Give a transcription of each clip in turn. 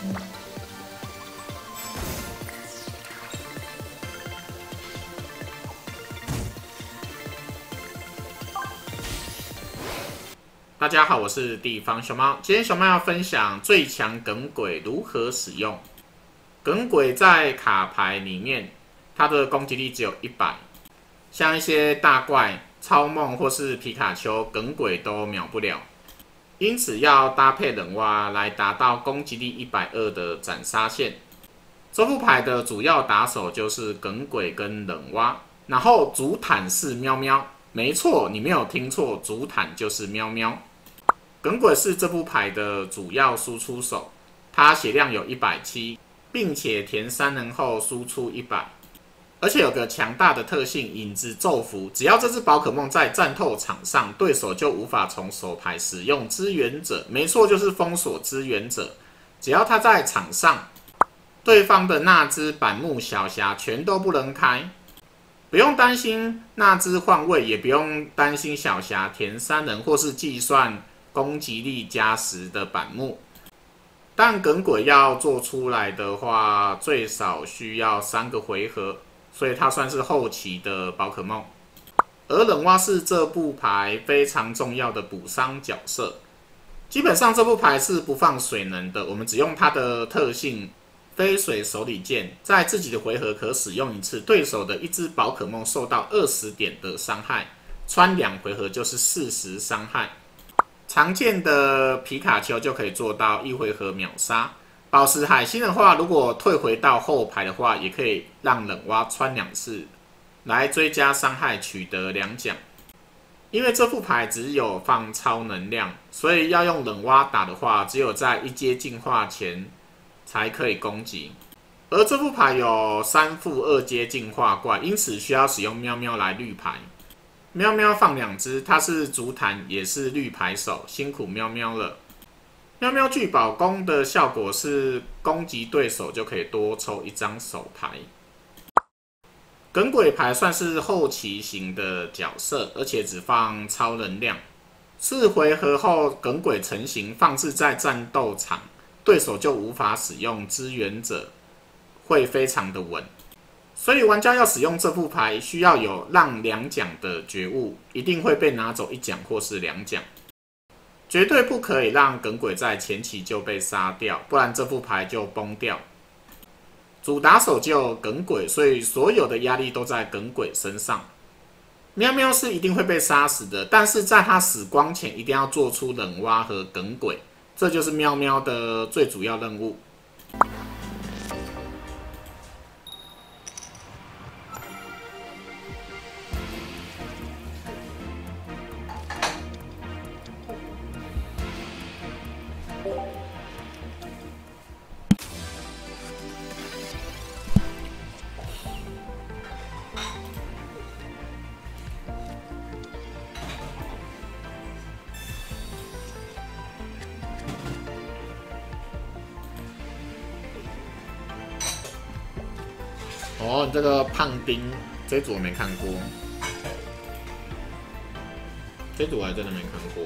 大家好，我是地方熊猫。今天熊猫要分享最强耿鬼如何使用。耿鬼在卡牌里面，它的攻击力只有100，像一些大怪、超梦或是皮卡丘，耿鬼都秒不了。因此要搭配冷蛙来达到攻击力120的斩杀线。这副牌的主要打手就是耿鬼跟冷蛙，然后主坦是喵喵。没错，你没有听错，主坦就是喵喵。耿鬼是这副牌的主要输出手，它血量有170，并且填3人后输出100，而且有个强大的特性影子咒符，只要这只宝可梦在战斗场上，对手就无法从手牌使用支援者，没错，就是封锁支援者。只要他在场上，对方的那只板木小匣全都不能开，不用担心那只换位，也不用担心小匣填3人或是计算攻击力加10的板木，但耿鬼要做出来的话，最少需要3个回合，所以它算是后期的宝可梦。而冷蛙是这部牌非常重要的补伤角色，基本上这部牌是不放水能的，我们只用它的特性飞水手里剑，在自己的回合可使用1次，对手的一只宝可梦受到20点的伤害，穿2回合就是40伤害。常见的皮卡丘就可以做到1回合秒杀。宝石海星的话，如果退回到后排的话，也可以让冷蛙穿2次，来追加伤害，取得2奖。因为这副牌只有放超能量，所以要用冷蛙打的话，只有在1阶进化前才可以攻击。而这副牌有3副2阶进化怪，因此需要使用喵喵来绿牌。喵喵放2只，它是主坦也是绿牌手，辛苦喵喵了。喵喵聚宝弓的效果是攻击对手就可以多抽1张手牌。耿鬼牌算是后期型的角色，而且只放超能量。4回合后耿鬼成型，放置在战斗场，对手就无法使用支援者，会非常的稳。所以玩家要使用这副牌，需要有让2奖的觉悟，一定会被拿走1奖或是2奖，绝对不可以让耿鬼在前期就被杀掉，不然这副牌就崩掉。主打手就有耿鬼，所以所有的压力都在耿鬼身上。喵喵是一定会被杀死的，但是在他死光前，一定要做出冷蛙和耿鬼，这就是喵喵的最主要任务。哦，你这个胖丁这组我没看过，这组我还真的没看过。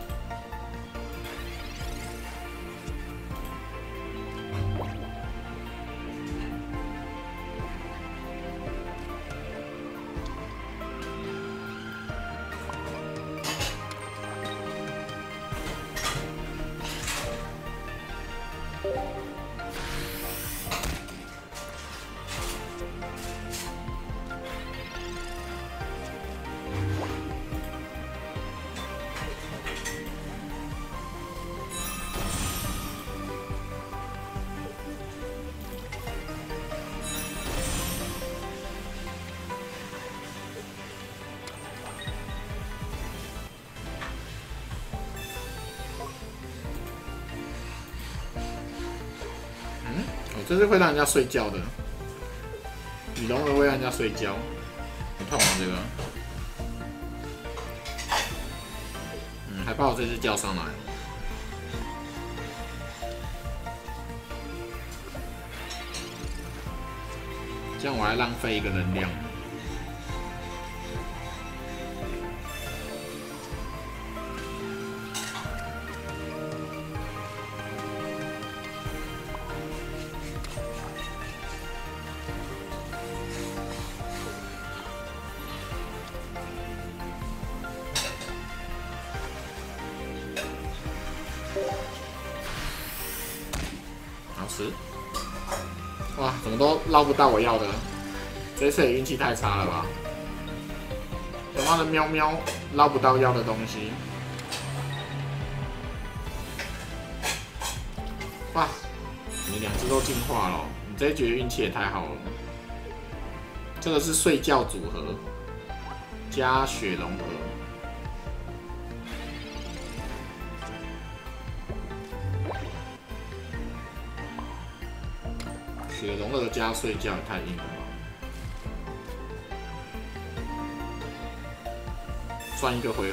这是会让人家睡觉的，羽绒鹅会让人家睡觉，很痛啊这个。还把我这只叫上来。这样我还浪费一个能量。 吃。哇，怎么都捞不到我要的？这次也运气太差了吧！他妈的喵喵捞不到要的东西。哇，你2只都进化了，你这一局运气也太好了。这个是睡觉组合加雪龙鹅。 雪龙鹅加睡觉也太硬了吧！算1个回合，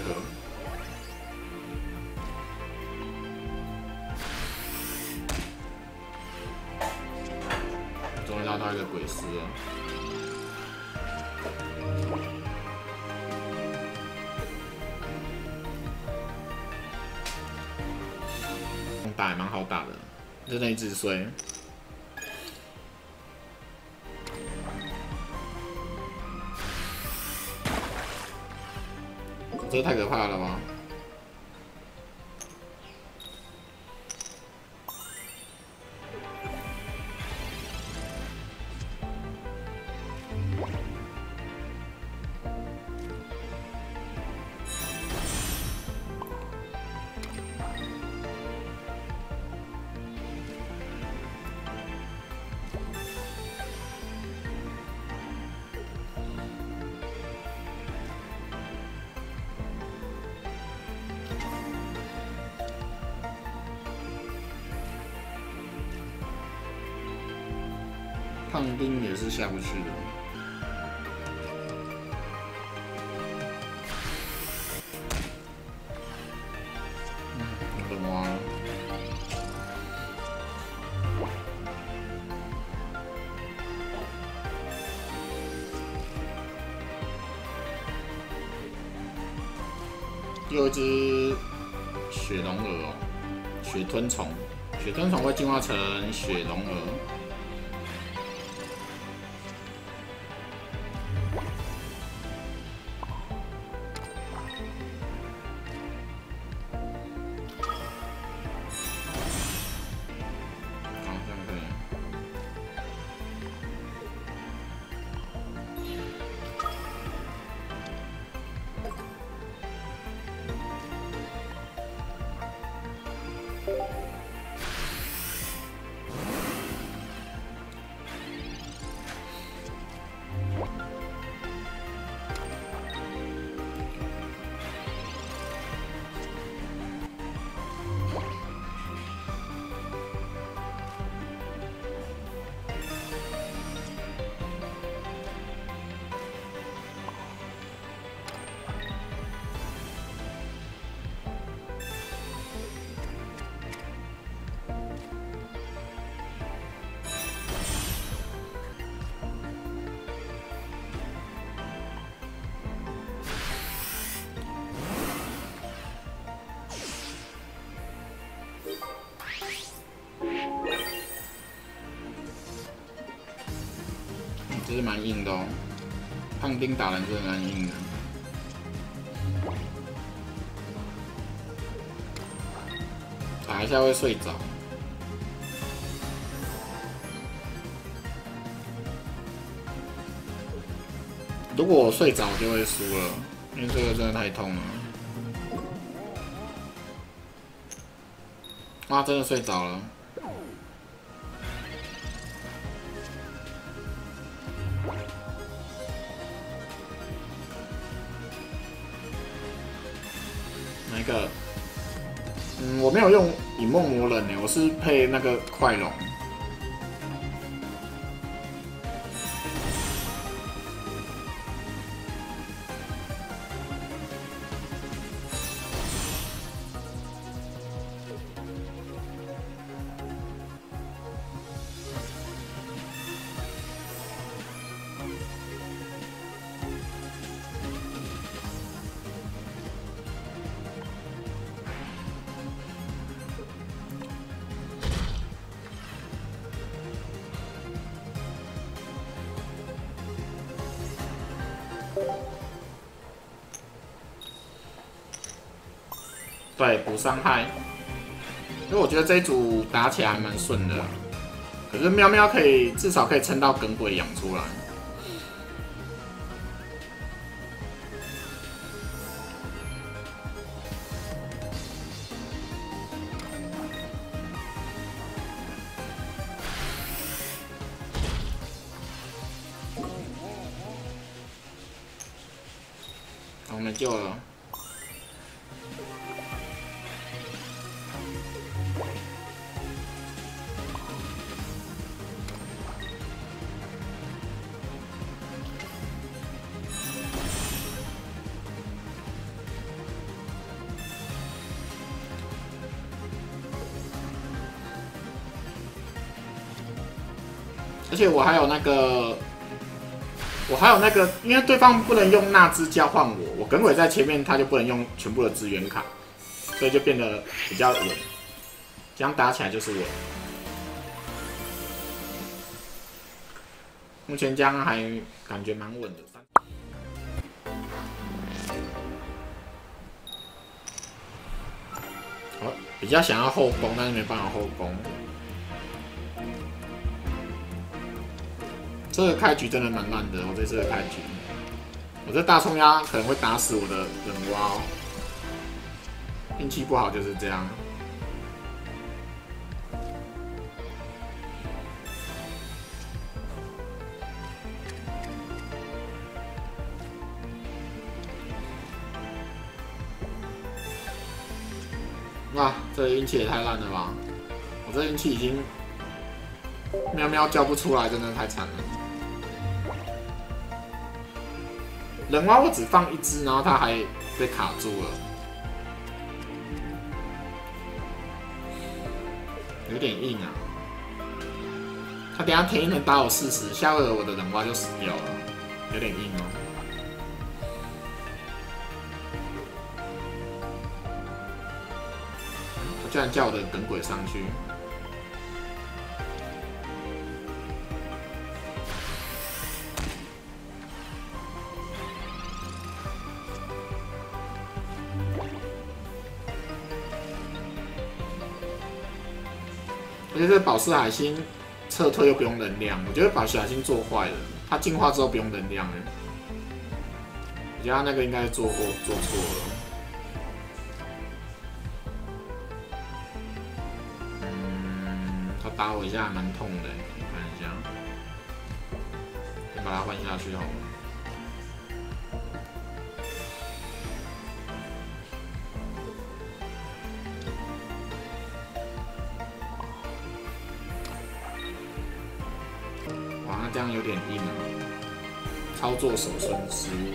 终于拉到一个鬼师了。打也蛮好打的，就那一只衰。 这太可怕了吧！胖丁也是下不去的。我的妈！又一只雪龙鹅哦，雪吞虫，雪吞虫会进化成雪龙鹅。 这是蛮硬的哦，胖丁打人真的蛮硬的。打一下会睡着。如果我睡着就会输了，因为这个真的太痛了。啊，真的睡着了。 哪一个？我没有用影梦魔人呢，我是配那个快龙。对，补伤害，因为我觉得这一组打起来还蛮顺的。 可是喵喵至少可以撑到耿鬼养出来。我没救了。而且我还有那个，因为对方不能用纳兹交换我耿鬼在前面，他就不能用全部的资源卡，所以就变得比较稳，这样打起来就是稳。目前这样还感觉蛮稳的。我比较想要后攻，但是没办法后攻。这个开局真的蛮烂的，我这次的开局，我这大冲压可能会打死我的人蛙哦，运气不好就是这样。哇，这运气也太烂了吧！我这运气已经喵喵叫不出来，真的太惨了。人蛙我只放一只，然后它还被卡住了，有点硬啊。他等一下填一能打我40，下回我的人蛙就死掉了，有点硬哦。他居然叫我的耿鬼上去。而且这个宝石海星撤退又不用能量，我觉得宝石海星做坏了，它进化之后不用能量了。我觉得他那个应该是做错了。他打我一下还蛮痛的，我看一下，先把它换下去好了。这样有点硬啊，操作手顺失误，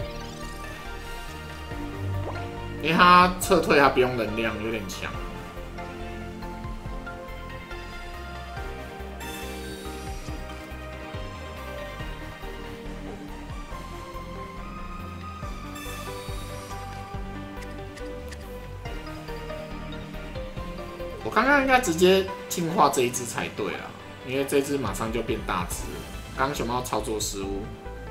因为他撤退他不用能量，有点强。我刚刚应该直接进化这一只才对啊，因为这只马上就变大只了。刚刚熊猫操作失误，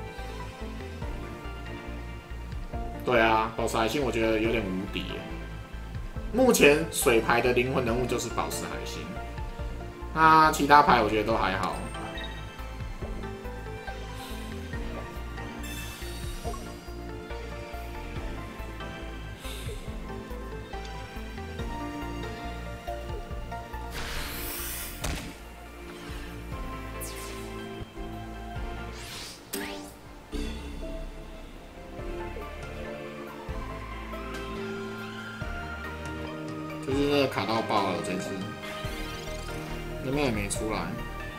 对啊，宝石海星我觉得有点无敌耶。目前水牌的灵魂人物就是宝石海星，那其他牌我觉得都还好。就是那个卡到爆了，这次那边也没出来。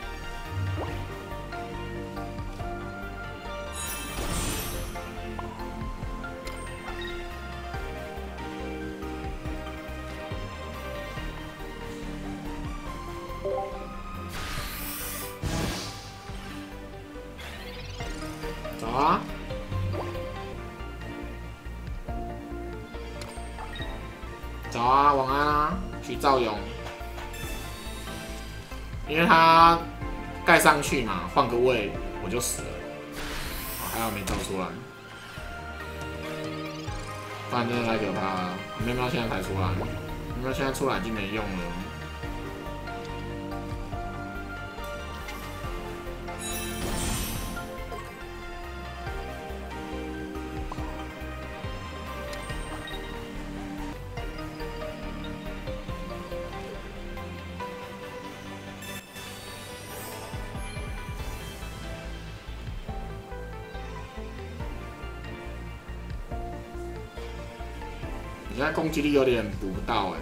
走啊！走啊，晚安啊，徐兆勇。因为他盖上去嘛，换个位我就死了。还好没造出来，不然真的太可怕了。喵喵现在才出来，喵喵现在出来已经没用了。 现在攻击力有点补不到哎。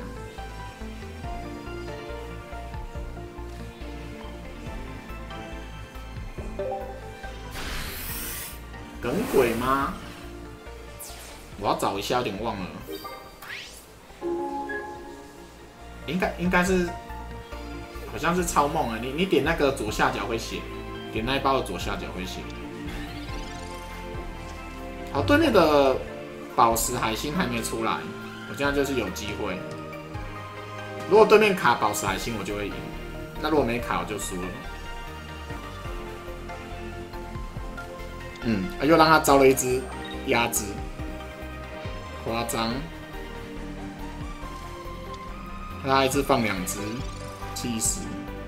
耿鬼吗？我要找一下，有点忘了。应该是，好像是超梦啊！你点那个左下角会写，点那一包的左下角会写。好，对面的宝石海星还没出来，我这样就是有机会。如果对面卡宝石海星，我就会赢；那如果没卡，我就输了。又让他招了一只鸭子，夸张。他一次放2只，气死！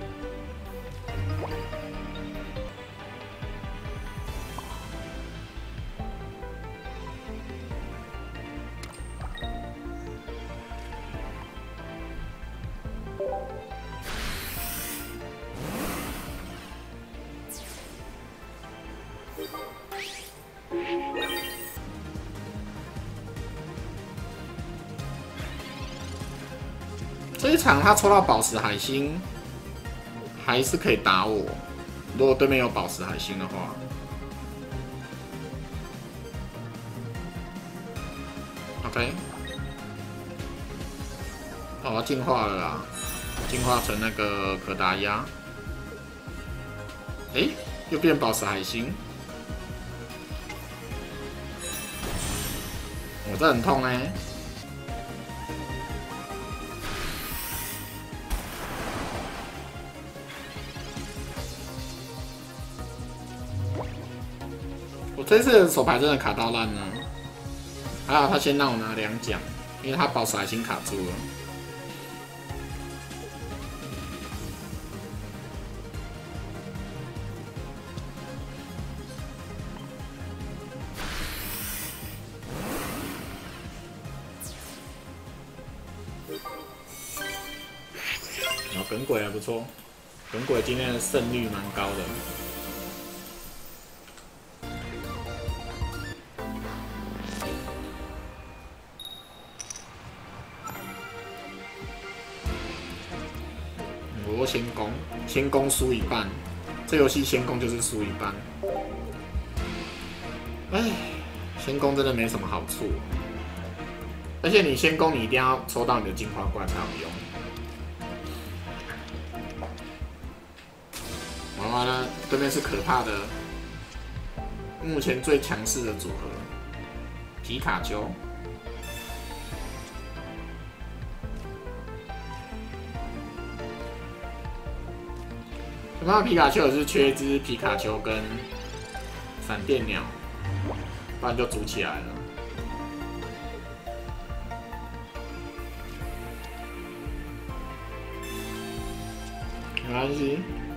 这一场他抽到宝石海星，还是可以打我。如果对面有宝石海星的话 ，OK。哦，我要进化了啦，进化成那个可达鸭。又变宝石海星。我这很痛欸。我这次的手牌真的卡到烂了，还好他先让我拿2奖，因为他宝石海星卡住了。然后耿鬼还不错，耿鬼今天的胜率蛮高的。我先攻，先攻输1半。这游戏先攻就是输1半。先攻真的没什么好处，而且你先攻，你一定要抽到你的进化怪才有用。完了，对面是可怕的，目前最强势的组合，皮卡丘。那皮卡丘也是缺一只皮卡丘跟闪电鸟，不然就组起来了。没关系，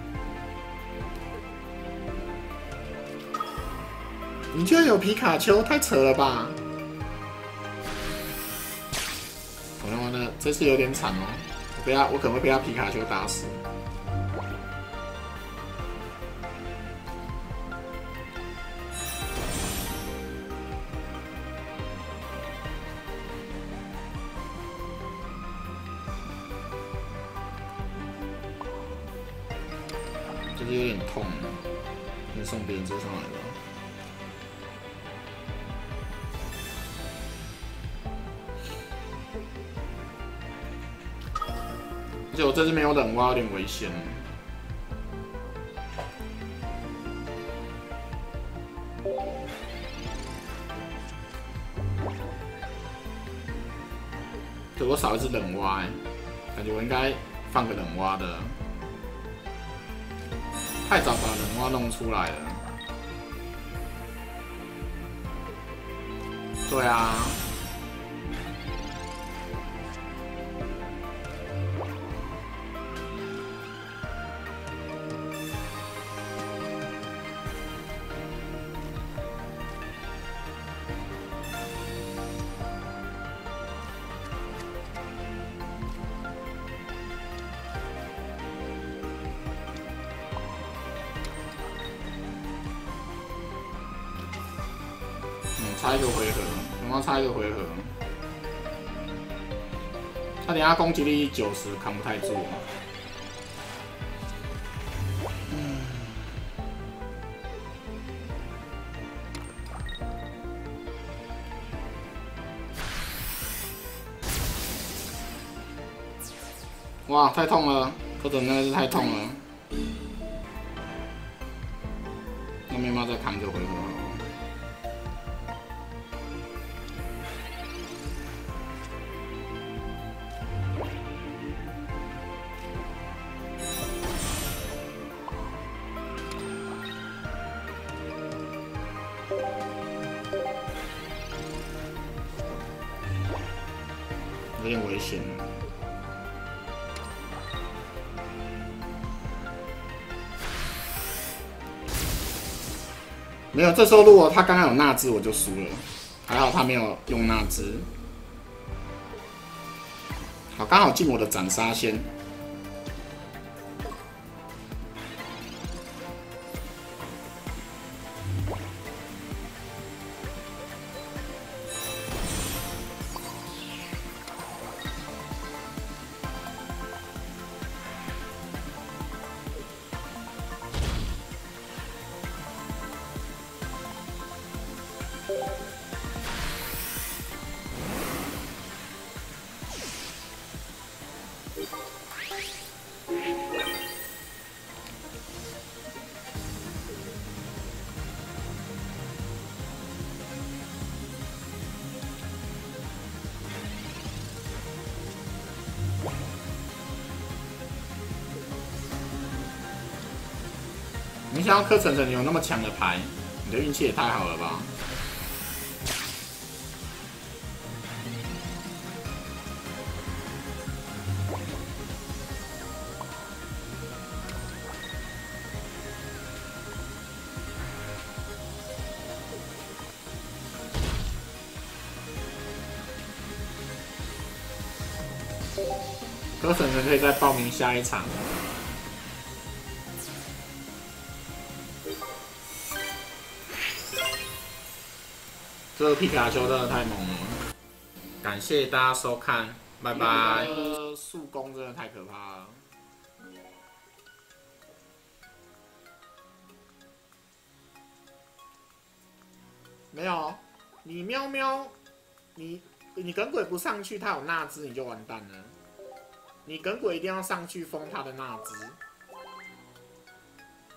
你居然有皮卡丘，太扯了吧！完了，这次有点惨哦，我可能会被他皮卡丘打死。就是有点痛，先送别人追上来了。而且我这次没有冷挖，有点危险。对，我少一只冷挖，感觉我应该放个冷挖的。太早把冷蛙弄出来了。对啊。差一个回合，我要差一个回合。 他等下攻击力90，扛不太住。哇，太痛了！柯德真的是太痛了。那面包再扛着回合。 有点危险。没有，这时候如果他刚刚有纳兹，我就输了。还好他没有用纳兹。好，刚好进我的斩杀线。 没想到柯晨晨有那么强的牌，你的运气也太好了吧！柯晨晨可以再报名下一场。 这个皮卡丘真的太猛了！感谢大家收看，拜拜。速攻真的太可怕了。没有，你喵喵，你耿鬼不上去，他有纳兹你就完蛋了。你耿鬼一定要上去封他的纳兹。